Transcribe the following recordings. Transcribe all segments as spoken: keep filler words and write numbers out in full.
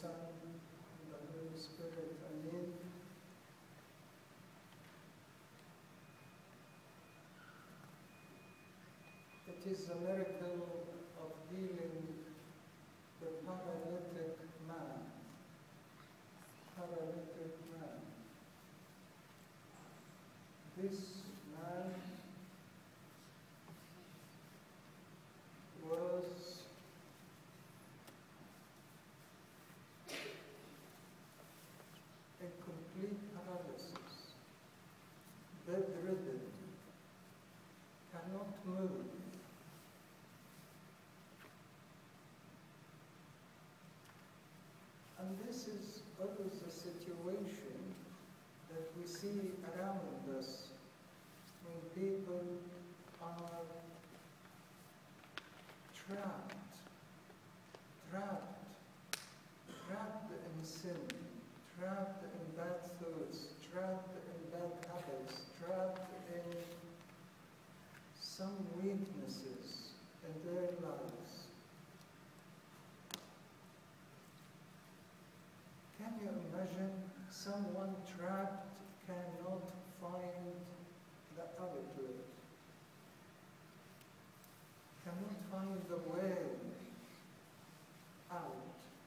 Son, and the Holy Spirit. Amen. It is a miracle of healing the paralytic man. Paralytic man. This man was in complete paralysis, bedridden, cannot move. And this is always a situation that we see around us when people are trapped, trapped, trapped in sin, trapped in bad thoughts, trapped in bad habits, trapped in some weaknesses in their lives. Can you imagine someone trapped cannot find the outlet, cannot find the way out?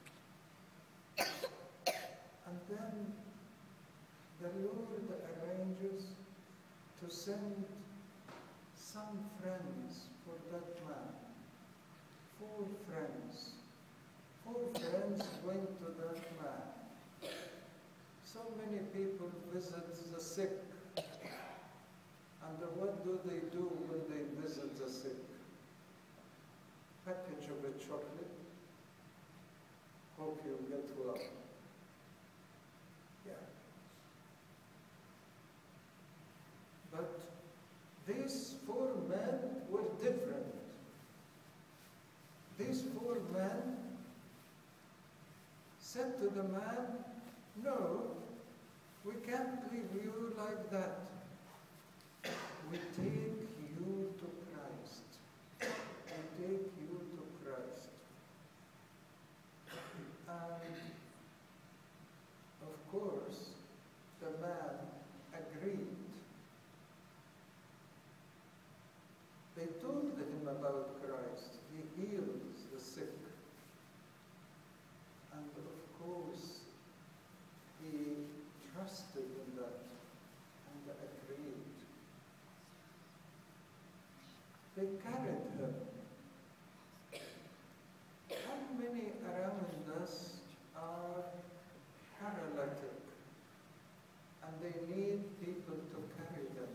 And then the Lord arranges to send some friends for that man. Four friends. Four friends went to that man. So many people visit the sick. And what do they do when they visit the sick? Package of a chocolate. Hope you get well. Yeah. But these four men were different. These four men said to the man, "No, we can't leave you like that. We take you to Christ. We take you to Christ." And of course, the man agreed. They told him about Christ. He heals the sick. And of course, he trusted in that and agreed. They carried him. How many around us are paralytic and they need people to carry them?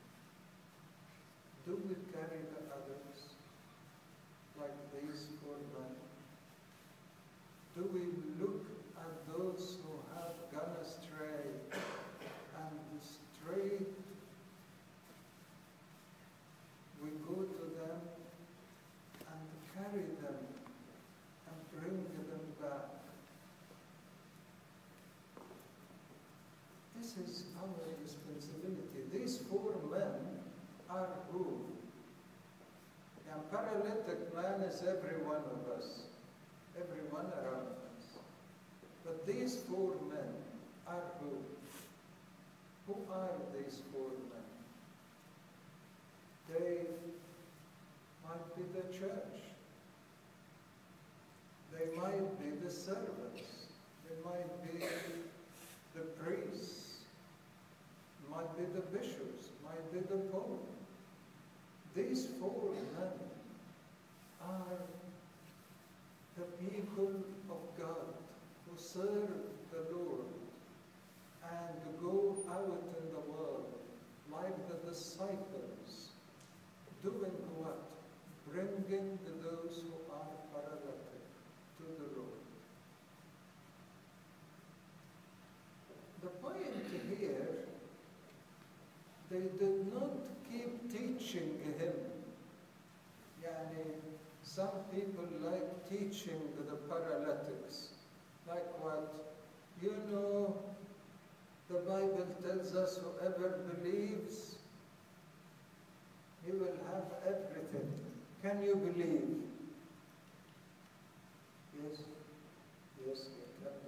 Do we carry the others like these four men? Do we look at those who have gone astray and straight we go to them and carry them and bring them back? This is our responsibility. These four men are who? A paralytic man is every one of us, everyone around us. But these four men are who? Who are these four men? They might be the church. They might be the servants. They might be the priests. Might be the bishops. Might be the pope. These four men are the people of God who serve the Lord and go out in the world like the disciples, doing what? Bringing those who are paralytic to the Lord. The point here, they did not keep teaching him. Yani, some people like teaching the paralytics. Like what? You know, the Bible tells us whoever believes, he will have everything. Can you believe? Yes, yes, you can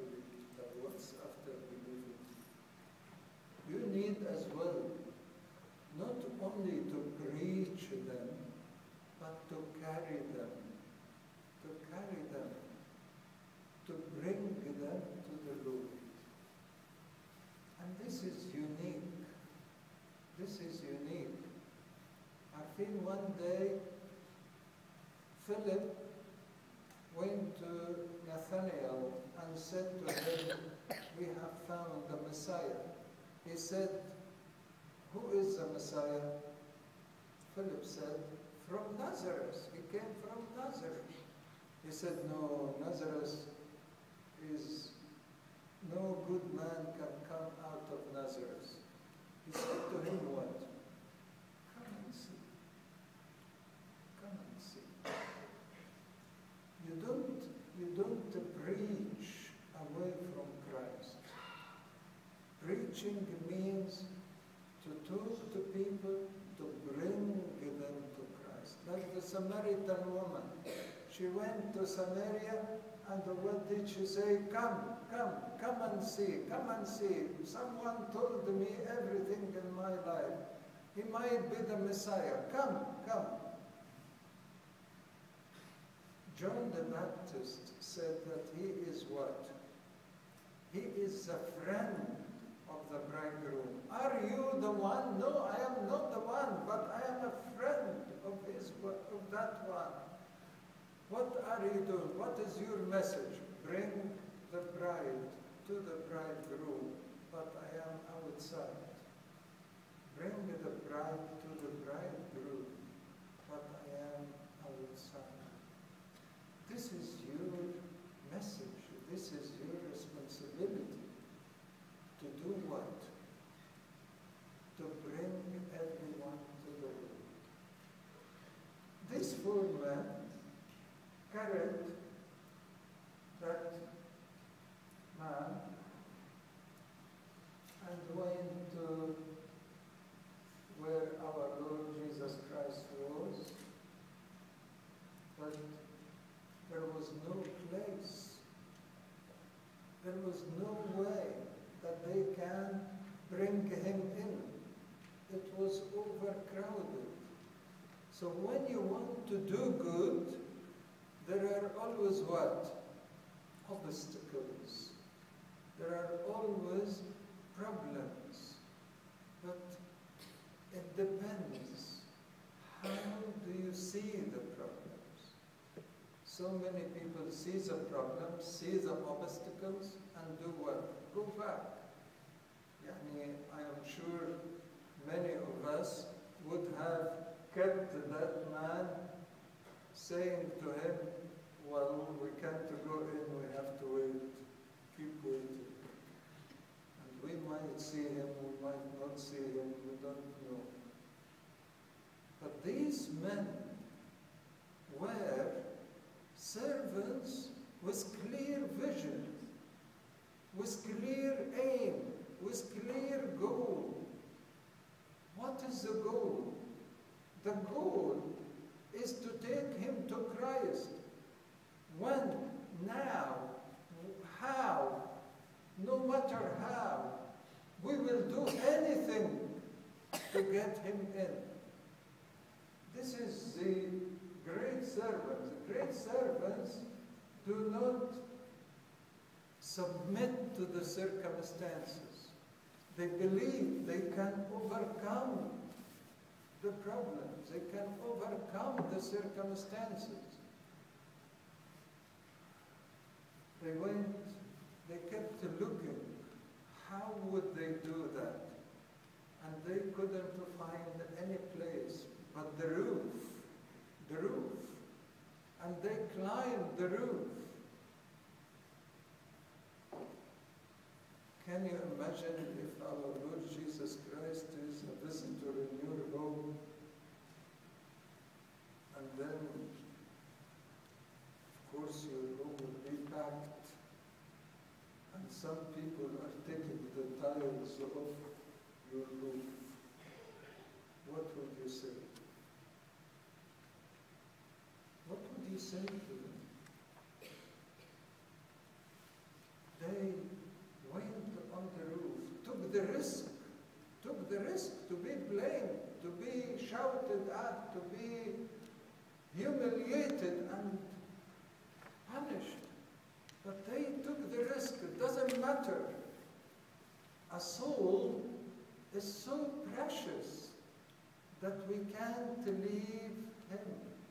this is unique. This is unique. I feel one day Philip went to Nathanael and said to him, we have found the Messiah. He said, who is the Messiah? Philip said, from Nazareth. He came from Nazareth. He said, no, Nazareth is, no good man can come out of Nazareth. He said to him what? Come and see. Come and see. You don't, you don't preach away from Christ. Preaching means to talk to people, to bring them to Christ. Like the Samaritan woman. She went to Samaria, and what did she say? Come, come, come and see, come and see. Someone told me everything in my life. He might be the Messiah. Come, come. John the Baptist said that he is what? He is a friend of the bridegroom. Are you the one? No, I am not the one, but I am a friend of his, of that one. What are you doing? What is your message? Bring the bride to the bridegroom, but I am outside. Bring the bride to the bridegroom, but I am outside. This is your message. This is your responsibility. To do what? To bring everyone to the Lord. These four men carried that man and went to where our Lord Jesus Christ was, but there was no place, there was no way that they can bring him in. It was overcrowded. So when you want to do good, there are always what? Obstacles. There are always problems. But it depends. How do you see the problems? So many people see the problems, see the obstacles, and do what? Go back. Yani, I am sure many of us would have kept that man, saying to him, well, we can't go in, we have to wait, keep waiting. And we might see him, we might not see him, we don't know. But these men were servants with clear vision, with clear aim, with clear goal. What is the goal? The goal is to take him to Christ. When? Now. How? No matter how. We will do anything to get him in. This is the great servants. The great servants do not submit to the circumstances. They believe they can overcome the problems. They can overcome the circumstances. They went, they kept looking. How would they do that? And they couldn't find any place but the roof. The roof. And they climbed the roof. Can you imagine if our Lord Jesus Christ is a visitor in your home, and then, of course, your home will be packed, and some people are taking the tiles off your roof. What would you say? What would you say to them? They went on the roof, took the risk, took the risk to be blamed, to be shouted at, to be humiliated and punished. But they took the risk. It doesn't matter. a soul is so precious that we can't leave him.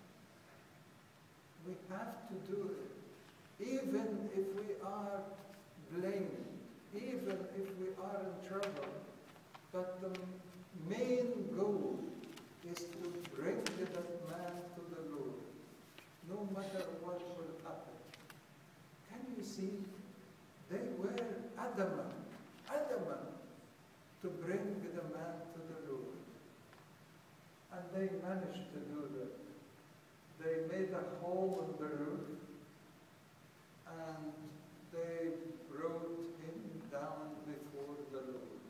We have to do it, even if we are blamed, even if we are in trouble. But the main goal is to bring that man to the Lord, no matter what will happen. Can you see? They were adamant, adamant to bring the man to the Lord. And they managed to do that. They made a hole in the roof, and they brought him down before the Lord.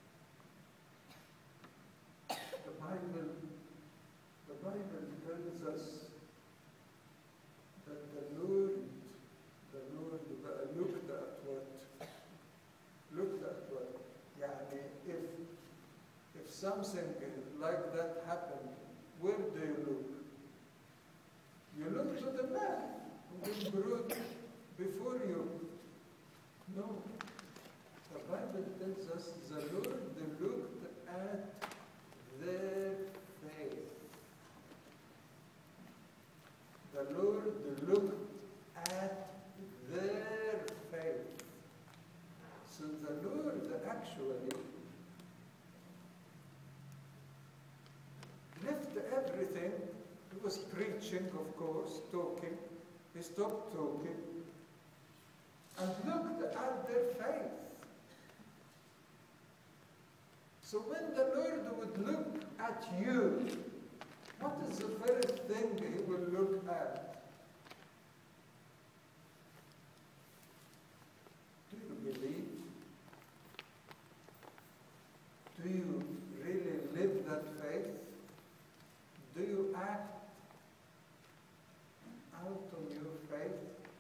The Bible, the Bible tells us that the Lord, the Lord looked at what, looked at what, يعني if, if something like that happened, where do you look? You look to the man who was brought before you. No. The Bible tells us the Lord looked at their faith. The Lord looked at their faith. So the Lord actually left everything. He was preaching, of course, talking. He stopped talking and looked at their faith. So when the Lord would look at you, what is the first thing he will look at? Do you believe? Do you really live that faith? Do you act out on your faith?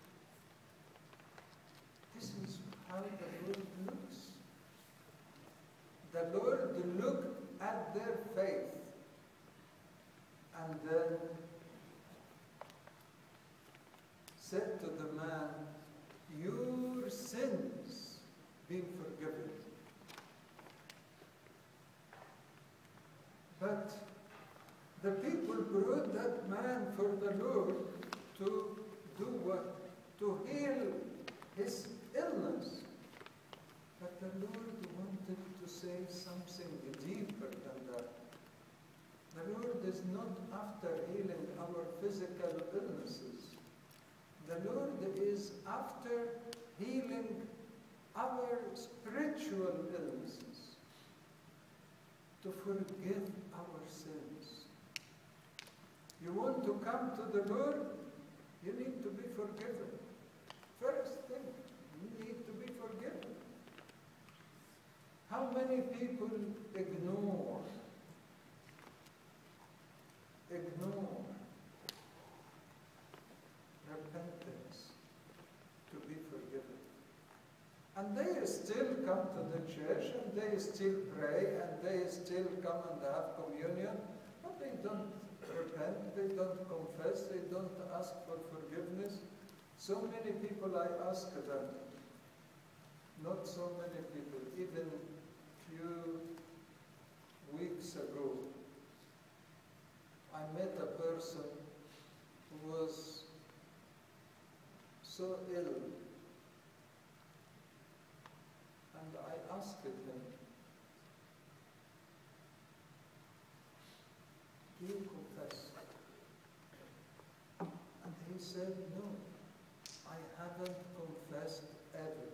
This is how the Lord looks. The Lord looked at their faith and then said to the man, your sins being forgiven. But the people brought that man for the Lord to do what? To heal his illness. But the Lord wanted to say something deeper than that. The Lord is not after healing our physical illnesses. The Lord is after healing our spiritual illnesses, to forgive our sins. You want to come to the Lord? You need to be forgiven. First thing, you need to be forgiven. How many people ignore, ignore repentance to be forgiven? And they still come to the church, and they still pray, and they still come and have communion, but they don't repent, they don't confess, they don't ask for forgiveness. So many people I ask them, not so many people, even few weeks ago, I met a person who was so ill, and I asked him, do you confess? And he said, no, I haven't confessed ever.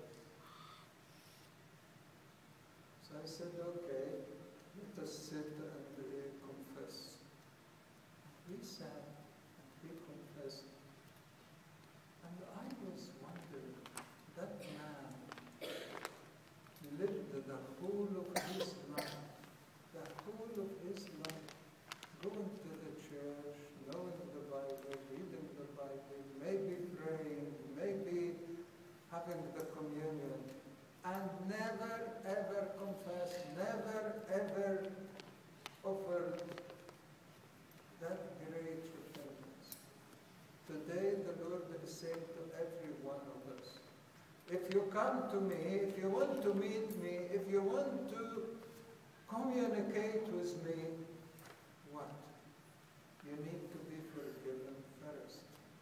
So I said, okay, let us sit and uh, confess. We sat and we confessed. And I was wondering, that man lived the whole of his life, the whole of his life, going to the church, knowing the Bible, reading the Bible, maybe praying, maybe having the communion, and never ever confessed, never ever offered that great repentance. Today the Lord is saying to every one of us, If you come to me, if you want to meet me, if you want to communicate with me, what? You need to be forgiven first.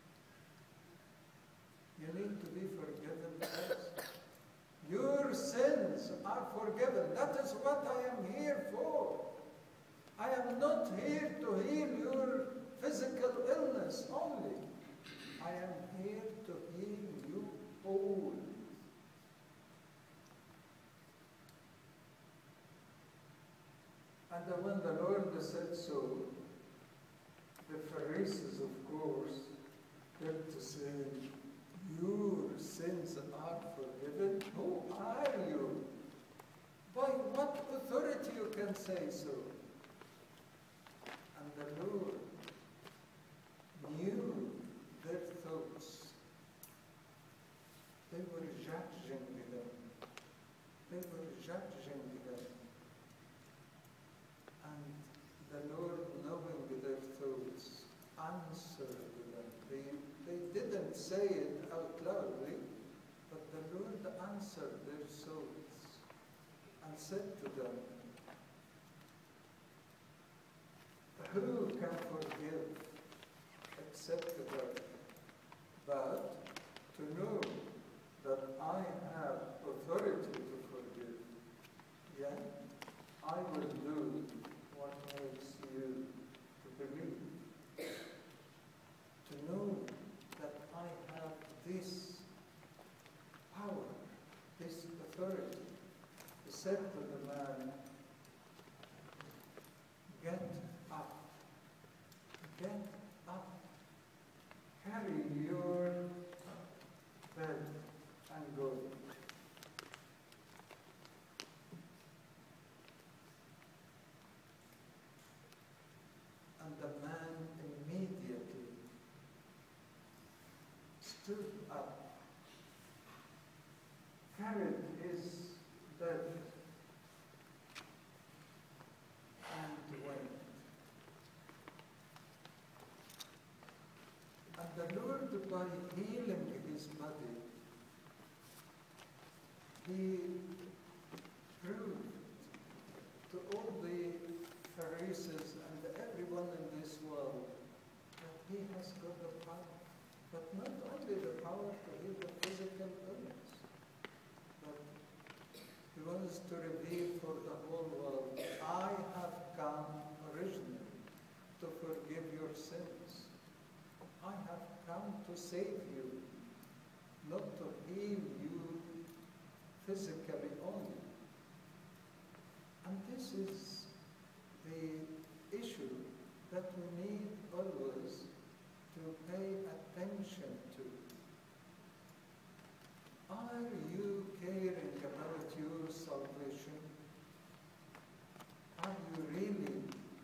You need to be forgiven first. Your sins are forgiven. That is what I am here for. I am not here to heal your physical illness only. I am here to heal you whole. And when the Lord said so, the Pharisees, of course, had to say, your sins are forgiven. Who are you? By what authority you can say so? And the Lord knew their thoughts. They were judging them. They were judging them. And the Lord, knowing their thoughts, answered them. They, they didn't say it out loudly, but the Lord answered their thoughts and said to them, who can forgive except God? But to know that I have authority to forgive, yet I will do what makes you to believe. To know that I have this power, this authority. He said to the man, get up, get up, carry your bed and go. And the man immediately stood up, carried his bed, and went. And the Lord, by healing his body, he proved to all the Pharisees and everyone in this world that he has got the power. But not only the power to heal the physical illness, but he wants to reveal for the whole world, I have come originally to forgive your sins. I have come to save you, not to heal you physically only. And this is the issue that we need always to pay attention to. Are you caring about your salvation? Are you really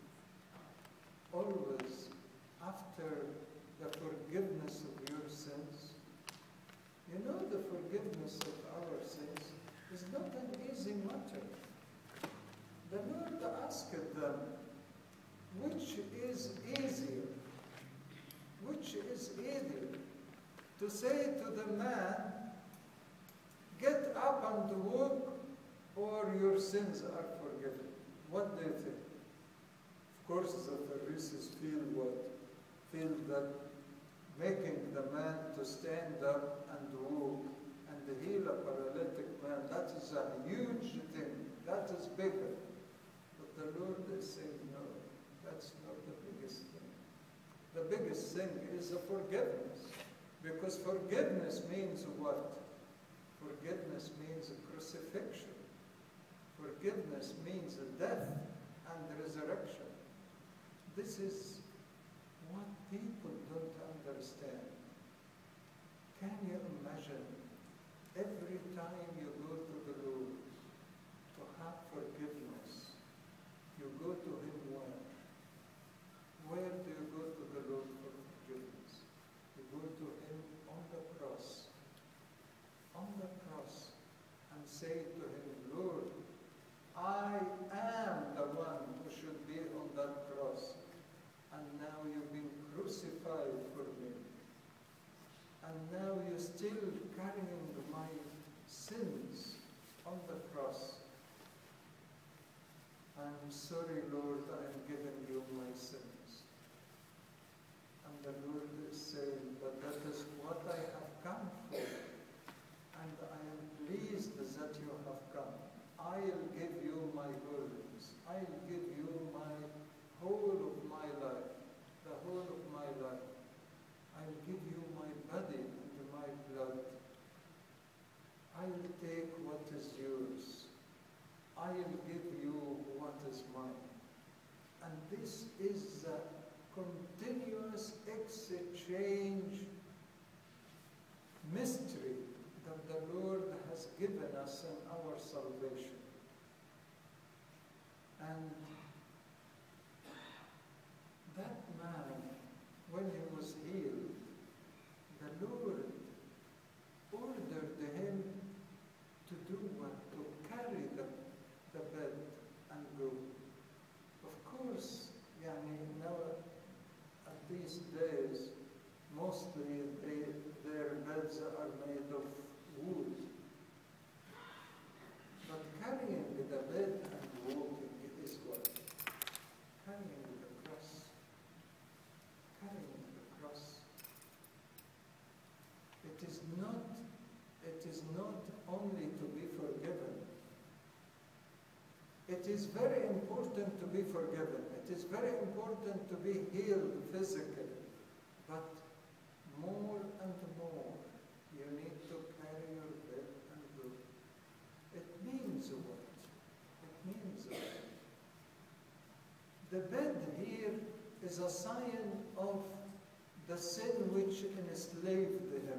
always after the forgiveness of your sins? You know, the forgiveness of our sins is not an easy matter. The Lord asked them, which is easier? Which is easier? To say to the man, get up and walk, or your sins are forgiven. What do you think? Of course, the Pharisees feel what? Feel that making the man to stand up and walk and heal a paralytic man, that is a huge thing. That is bigger. But the Lord is saying, no, that's not the biggest thing. The biggest thing is the forgiveness. Because forgiveness means what? Forgiveness means a crucifixion. Forgiveness means a death and resurrection. This is what people don't understand. Can you imagine every time you go to the Lord to have forgiveness, you go to Him where? Where do you go to the Lord for forgiveness? You go to Him on the cross. On the cross. And say to Him, Lord, I am the one who should be on that cross. And now you've been crucified for me. And now you're still carrying my sorry, Lord, I am giving you my sins. And the Lord is saying, but that is what I have come for. And I am pleased that you have come. I'll give you my holiness. I'll give you my whole of my life, the whole of my life. I'll give you my body and my blood. I'll take what is yours. I'll give you what is mine. And this is a continuous exchange mystery that the Lord has given us in our salvation. And that man, when he was healed, the Lord ordered him to do what? To carry the, the bed and go. Of course, yani, now at these days, mostly they, their beds are made of wood. But carrying the bed and walking is what? Carrying the cross. Carrying the cross. It is not, it is not only to be forgiven. It is very important to be forgiven. It is very important to be healed physically. But more and more, you need to carry your bed and go. It means what? It means what? The bed here is a sign of the sin which enslaved him.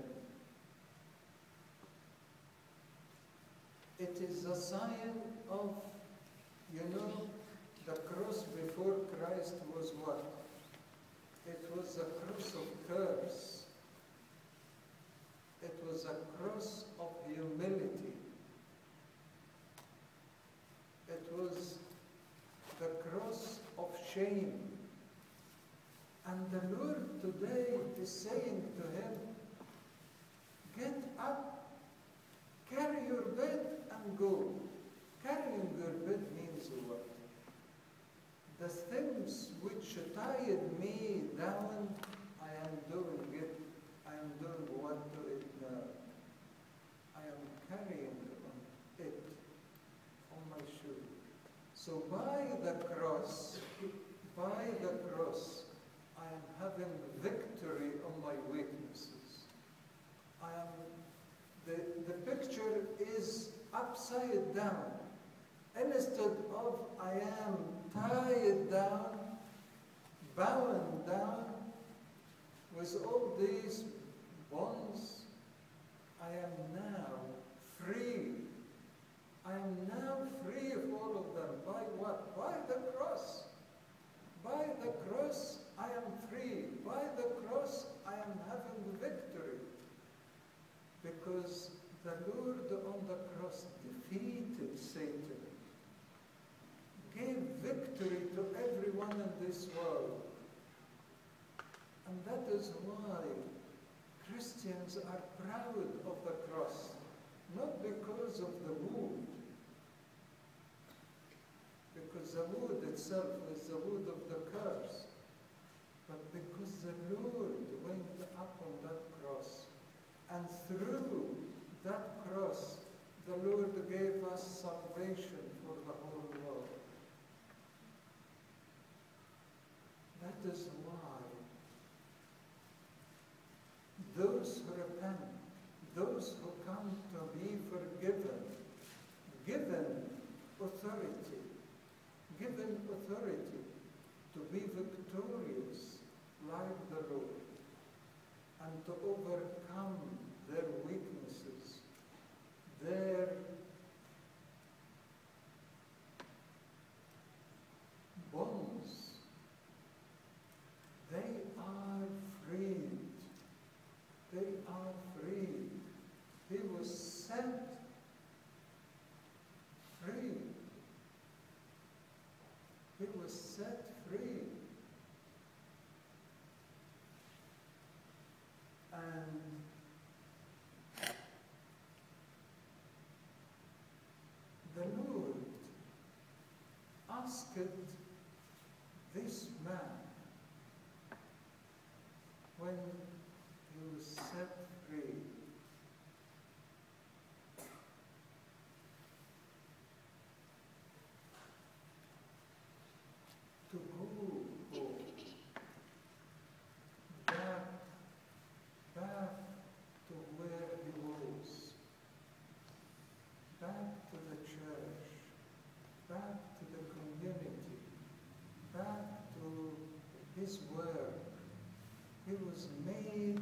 It is a sign of, you know, the cross before Christ was what? It was a cross of curse. It was a cross of humility. It was the cross of shame. And the Lord today is saying to him, get up, carry your bed and go. Carrying your bed means what? The things which tied me down, I am doing it. I am doing what to it now. I am carrying on it on my shoulder. So by the cross, by the cross, I am having victory on my weaknesses. I am, the, the picture is upside down. Instead of I am tied down, bound down with all these bonds, I am now free. I am now free of all of them. By what? By the cross. By the cross, I am free. By the cross, I am having victory. Because the Lord on the cross defeated Satan, gave victory to everyone in this world. And that is why Christians are proud of the cross, not because of the wood, because the wood itself is the wood of the curse, but because the Lord went up on that cross, and through that cross, the Lord gave us salvation for the whole world. That is why those who repent, those who come to be forgiven, given authority, given authority to be victorious like the Lord and to overcome their weaknesses, their bonds. They are freed. They are freed. He was set free. He was asked this man, when he was set free, to go home, back, back to where he was, back to the church, back to the community, back to his work. He was made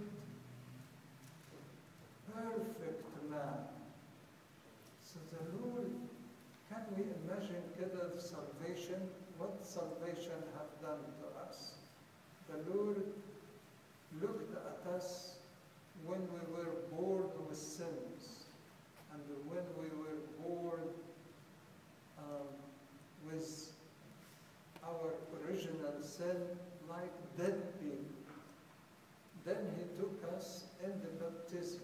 perfect man. So the Lord, can we imagine كده salvation? What salvation have done to us? The Lord looked at us when we were born with sins, and when we were born um, with our original sin, like dead people. Then he took us in the baptism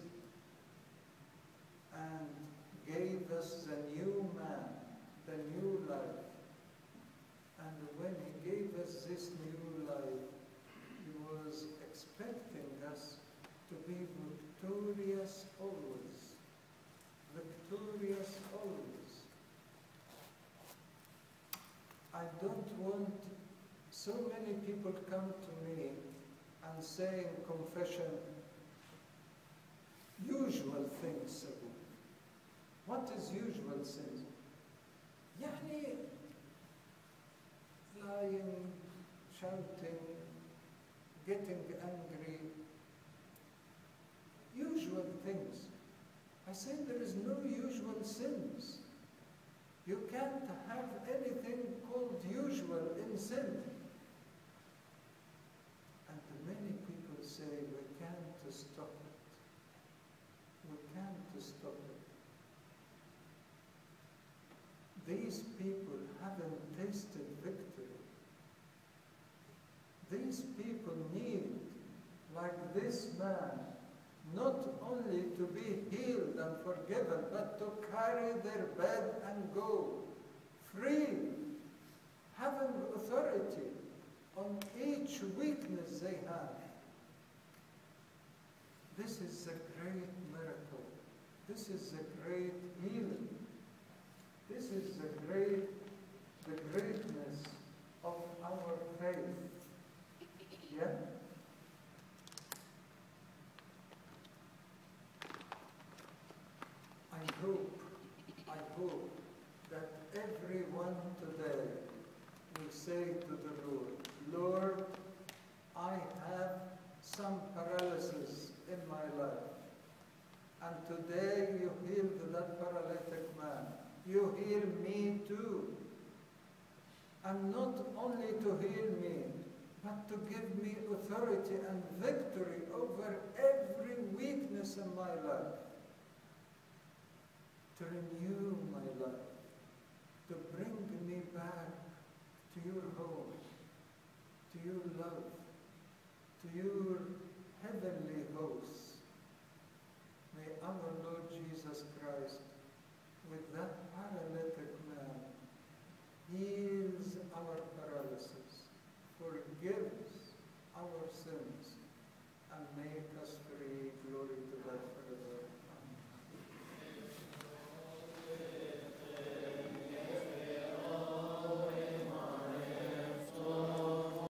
and gave us the new man, the new life. And when he gave us this new life, he was expecting us to be victorious always. Victorious always. I don't want, so many people come to me and say in confession, usual things. What is usual sins? يعني lying, shouting, getting angry, usual things. I say there is no usual sins. You can't have anything called usual in sin. And many people say we can't stop it. We can't stop it. These people haven't tasted victory. These people need, like this man, not only to be healed and forgiven, but to carry their bed and go free, having authority on each weakness they have. This is a great miracle. This is a great healing. This is the great, the greatness of our faith. Yeah? I hope, I hope that everyone today will say to the Lord, Lord, I have some paralysis in my life. And today you healed that paralytic man. You heal me too. And not only to heal me, but to give me authority and victory over every weakness in my life. To renew my life. To bring me back to your home, to your love, to your heavenly hosts. May our Lord Jesus Christ, with that paralytic man, heals